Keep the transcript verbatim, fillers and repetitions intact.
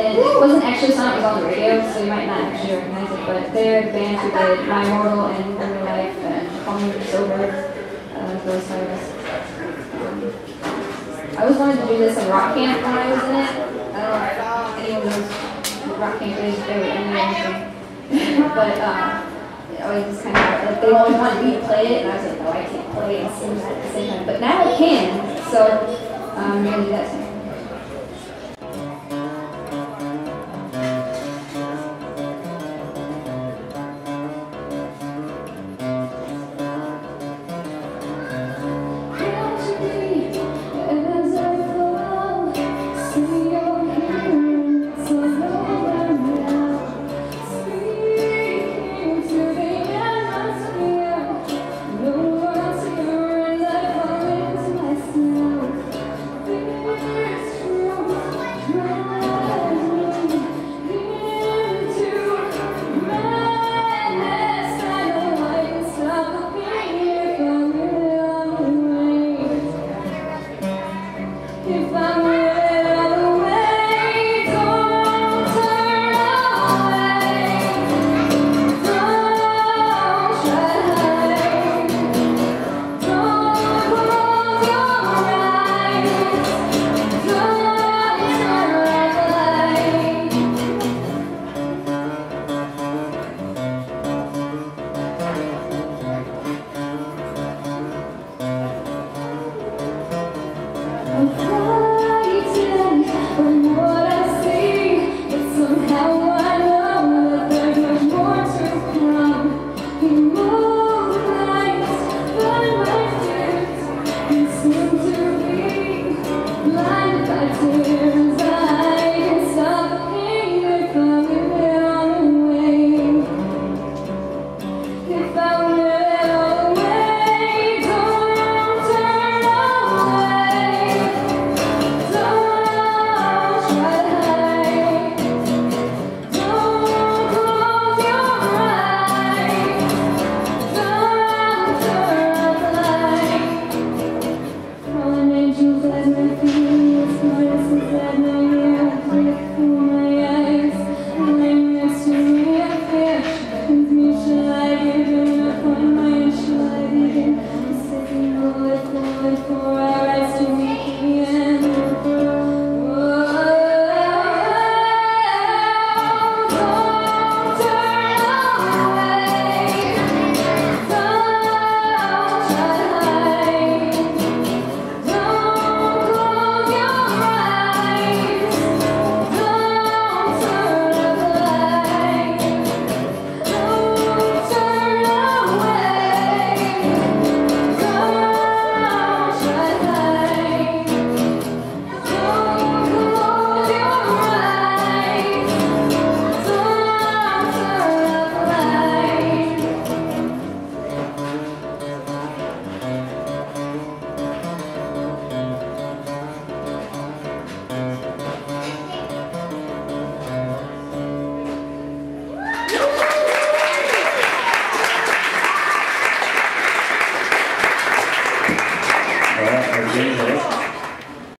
and it wasn't actually a song, it was on the radio, so you might not actually recognize it, but they're a band who did My Immortal and In Real Life and Call Me When You're Sober, uh, those songs. Um, I always wanted to do this in rock camp when I was in it. I don't know if anyone knows what rock camp is, if they were in there or anything. But uh, it always just kind of, like, they always wanted me to play it, and I was like, no, I can't play and sing that at the same time. But now I can, so um, I'm going to do that tonight.